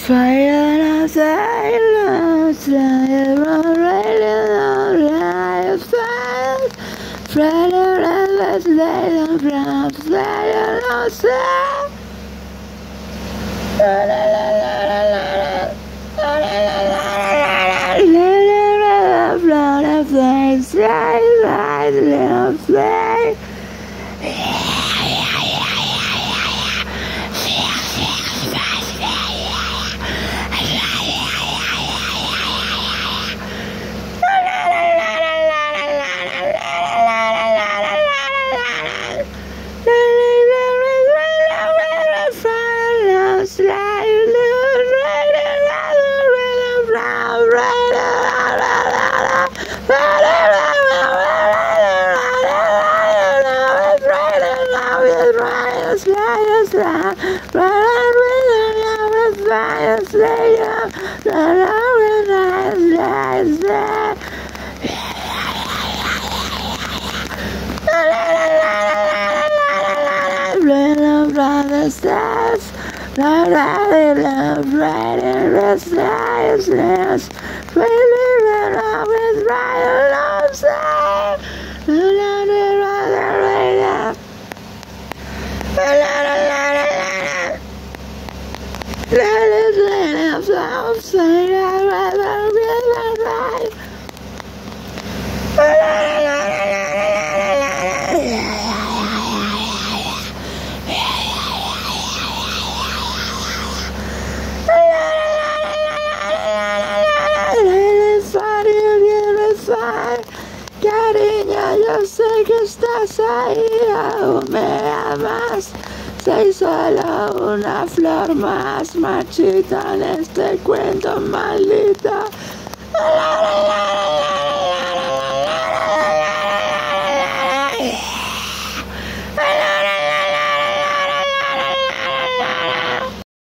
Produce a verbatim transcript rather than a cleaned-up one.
Fire silence, fire radio, fire fire, fire let's lay on ground, fire no say. La la la la la la la la la la la la la fly, fly, fly, little fly. The stars, la la la la, bright and restless, restless, really ran up with bright love, say, la la la la la la, la la la la la, la la la la, say, la la la la la, la la la la la. Cariño, yo sé que estás ahí, aún me amas. Soy solo una flor más marchita en este cuento maldito. La, la, la, la.